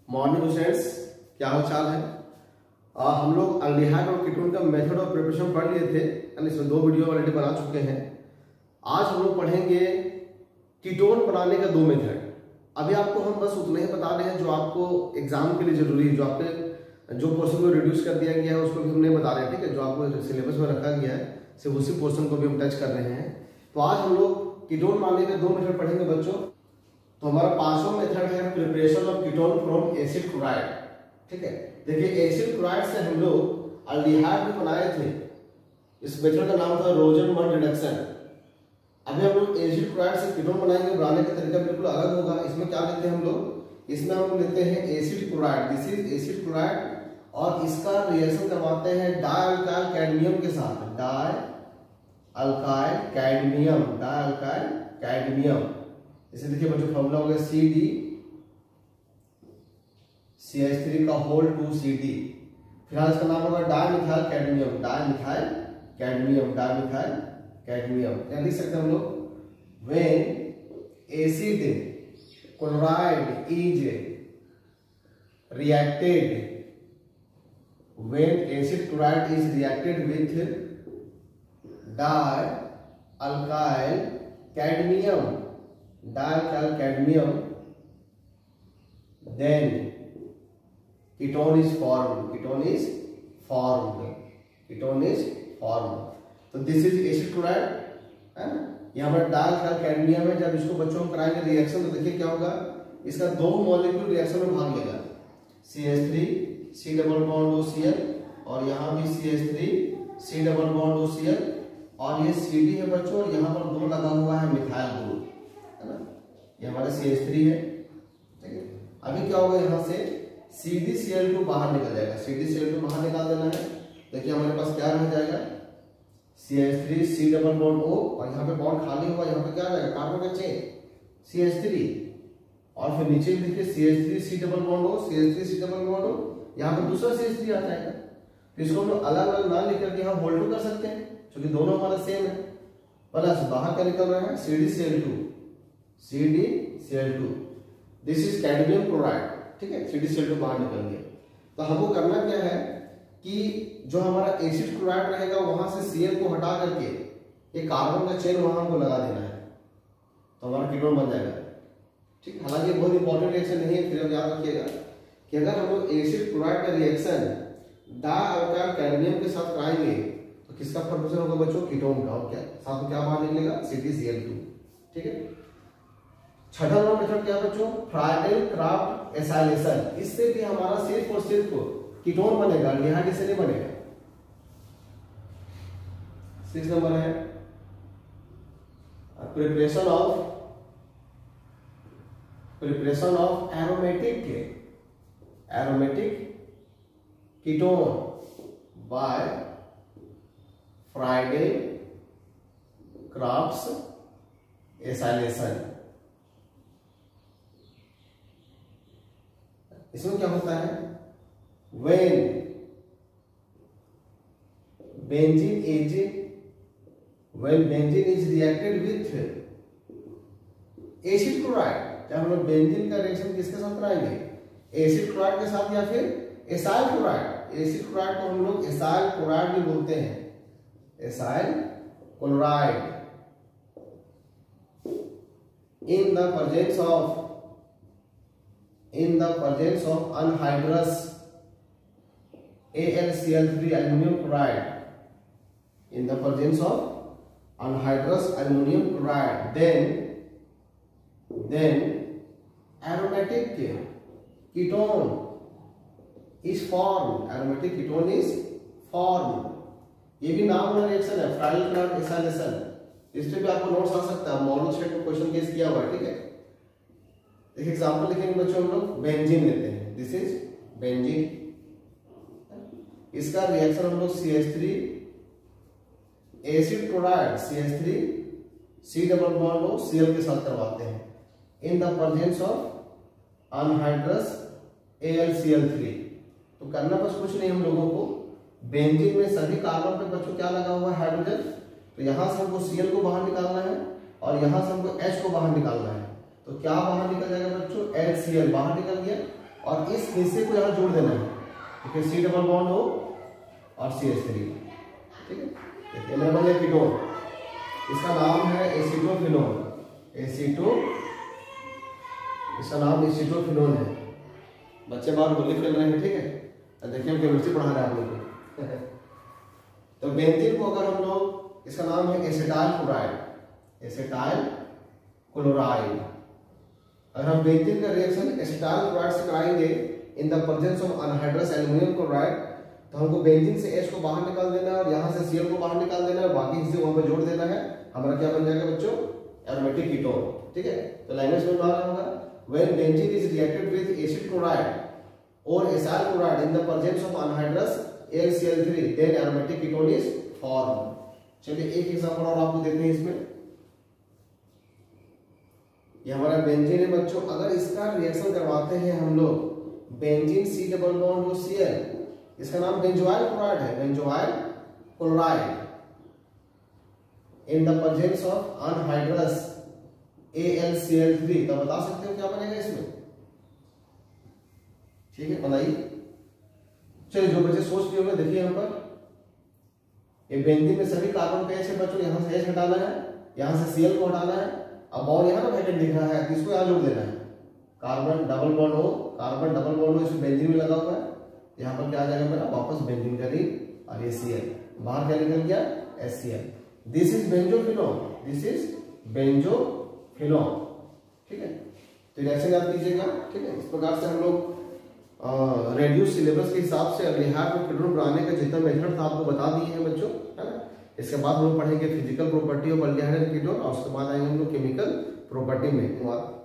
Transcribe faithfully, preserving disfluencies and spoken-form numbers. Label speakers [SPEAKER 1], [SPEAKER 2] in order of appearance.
[SPEAKER 1] Morning students, क्या हाल चाल है। आ, हम लोग अल्डिहाइड और कीटोन का मेथड और प्रिपरेशन पढ़ लिए थे, यानी इसमें दो वीडियो ऑलरेडी बना चुके हैं। आज हम लोग पढ़ेंगे कीटोन बनाने का दो मेथड। अभी आपको हम बस उतना ही बता रहे हैं जो आपको एग्जाम के लिए जरूरी है, जो आपके जो पोर्शन को रिड्यूस कर दिया गया है उसको भी हम नहीं बता रहे हैं, ठीक है। जो आपको सिलेबस में रखा गया है सिर्फ उसी पोर्शन को भी हम टच कर रहे हैं। तो आज हम लोग कीटोन बनाने के दो मेथड पढ़ेंगे बच्चों। तो हमारा पांचवा मेथड है preparation of ketone from acid chloride, ठीक है। देखिए एसिड क्लोराइड से हम लोग अल्डिहाइड भी बनाए थे। इस मेथड का नाम था रोजन-वन रिडक्शन। अभी हम लोग एसिड क्लोराइड से कीटोन बनाएंगे, बनाने का तरीका बिल्कुल अलग होगा। इसमें क्या लेते हैं हम लोग, इसमें हम लेते हैं acid chloride, this is acid chloride, और इसका रिएक्शन करवाते हैं डाई अल्काइल कैडमियम के साथ। Dialkyl cadmium, dialkyl cadmium. इसे देखिए बच्चों, फॉर्मूला हो गया C D C H three का होल टू सी डी। फिलहाल इसका नाम होगा dimethyl cadmium, dimethyl cadmium, dimethyl cadmium. क्या लिख सकते हैं हम लोग, when acid chloride is reacted when acid chloride is reacted with di-alkyl cadmium, di-alkyl cadmium, then ketone is formed, ketone is formed, ketone is formed. तो this is acid chloride है ना, यहाँ पर di-alkyl cadmium है। जब इसको बच्चों में कराएंगे रिएक्शन तो देखिए क्या होगा, इसका दो मॉलिक्यूल रिएक्शन में भाग लेगा, C H three C double bond O C L, और यहाँ भी C H three C double bond O C L, और ये सी डी है बच्चों, और यहाँ पर दो लगा हुआ है मिथाइल ग्रुप, है ना। ये हमारा सी एच थ्री है, ठीक है। अभी क्या होगा, यहाँ से C D C L two बाहर निकल जाएगा, C D C L two बाहर निकाल देना है। देखिए हमारे पास क्या रह जाएगा, C H three C double bond O, और यहाँ पे बॉन्ड खाली होगा, यहाँ पे क्या रहेगा, कार्बन का चेन सी एच थ्री, और फिर नीचे भी देखिए C H three C double bond O, C H three C double bond O, यहाँ पर दूसरा सी एच थ्री आ जाएगा। तो इसको हम लोग अलग अलग ना लिख करके यहाँ होल्ड कर सकते हैं, क्योंकि दोनों हमारा सेम है। प्लस बाहर क्या निकल रहा है, C D C L two, C D C L two, this is cadmium chloride, ठीक है। C D C L two बाहर निकल गया। तो हमको करना क्या है कि जो हमारा एसिड क्लोराइड रहेगा वहां से सी एल को हटा करके एक कार्बन का चेन वहां हमको लगा देना है, तो हमारा कीटोन बन जाएगा, ठीक। हालांकि बहुत इंपॉर्टेंट रिएक्शन नहीं है, फिर याद रखिएगा कि अगर हम लोग एसिड क्लोराइड का रिएक्शन डाई अल्काइल कैडमियम के साथ कराएंगे तो किसका फॉर्मेशन होगा बच्चों, कीटोन का, और क्या साथ में क्या बाहर निकलेगा, C D C L two, ठीक है। छठा नंबर मेथड क्या है बच्चों, फ्राइडेल क्राफ्ट एसाइलेशन। इससे भी हमारा सिर्फ और सिर्फ कीटोन बनेगा, अल्डिहाइड से नहीं बनेगा। सिक्स नंबर है preparation of preparation of aromatic aromatic ketone by Friedel Crafts acylation. इसमें क्या होता है, when benzene is when benzene is reacted with acid chloride. जब हम लोग बेंजीन का रिएक्शन किसके साथ कराएंगे, एसिड क्लोराइड के साथ या फिर एसाइल क्लोराइड। एसिड क्लोराइड को हम लोग एसाइल क्लोराइड भी बोलते हैं, acyl chloride. In the presence of in the presence of anhydrous A L C L three aluminium chloride, in the presence of anhydrous aluminium chloride, then then aromatic ketone is formed, aromatic ketone is formed। ये भी नाम वाला reaction है, फ्राइडेल Crafts acylation. इस पे भी आपको notes आ सकता है, मॉडल सेट में क्वेश्चन केस किया हुआ है, ठीक है। एक एग्जांपल लिखेंगे बच्चों, हम लोग बेंजीन लेते हैं, दिस इज बेंजीन। इसका रिएक्शन हम लोग C H three acid chloride C H three C double bond O C L के साथ करवाते हैं, in the presence of anhydrous A L C L three. तो करना बस कुछ नहीं हम लोगों को, बेंजीन में सभी कार्बन पे बच्चों क्या लगा हुआ है, हाइड्रोजन। तो यहां से हमको Cl को बाहर निकालना है और यहां से हमको H को बाहर निकालना है। तो क्या बाहर निकल जाएगा बच्चों, एच सी एल बाहर निकल गया और इस हिस्से को यहाँ जोड़ देना है, ठीक है, सी डबल बॉन्ड हो और सी एच थ्री, ठीक है। देखिए मेरा बन गया कीटोन, इसका नाम है एसीटोफिनोन, एसीटो, इसका नाम एसीटोफिनोन है। बच्चे बाहर होली खेल रहे हैं, ठीक है, देखिए हम केमिस्ट्री पढ़ा रहे हैं आप लोग को। तो बेंजीन को अगर हम लोग, इसका नाम है एसिटाइल क्लोराइड, एसिटाइल क्लोराइड, अगर हम बेंजीन का रिएक्शन एसिटाइल क्लोराइड से कराएंगे in the presence of anhydrous aluminium chloride, तो हमको बेंजीन से H को बाहर निकाल देना है और यहाँ से Cl को बाहर निकाल देना है, बाकी हिस्से वहां पर जोड़ देना है, हमारा क्या बन जाएगा बच्चों, एरोमेटिक कीटोन, ठीक है। तो लैंग्वेज में आ रहा होगा, when benzene is reacted with acid chloride or acyl chloride in the presence of anhydrous Al C l three, then aromatic ketone is formed। चलिए एक एग्जांपल और आपको देखते हैं इसमें, ये हमारा बेंजीन है बच्चों, अगर इसका रिएक्शन करवाते हैं हम लोग, बेंजीन C डबल बॉन्ड और Cl, इसका नाम बेंजोइल क्लोराइड है, benzoyl chloride in the presence of anhydrous A l C l three, तो बता सकते हो क्या बनेगा इसमें, ठीक है, बताइए। चलिए जो बच्चे सोच लिए होंगे, देखिए यहाँ पर ये बेंजीन में सभी कार्बन पे H है बच्चों, यहाँ से H हटाना है, यहाँ से Cl को हटाना है, अब बॉन्ड यहाँ ना वैकेंट दिख रहा है, इसको यहाँ जोड़ देना है, कार्बन डबल बॉन्ड हो, कार्बन डबल बॉन्ड हो, इसमें बेंजीन में लगा हुआ है, यहाँ पर क्या आ जाएगा मेरा वापस बेंजीन का रिंग, और ये Cl बाहर क्या निकल गया, H C L. This is benzophenone, this is benzophenone, ठीक है। तो रिएक्शन याद कीजिएगा, ठीक है। इस प्रकार से हम लोग रेड्यूस सिलेबस के हिसाब से अल्डिहाइड और कीटोन बनाने का जितना मेथड था आपको बता दिए हैं बच्चों, है ना। इसके बाद हम लोग पढ़ेंगे physical property of aldehyde and ketone, और उसके बाद आएंगे हम लोग केमिकल प्रॉपर्टी में।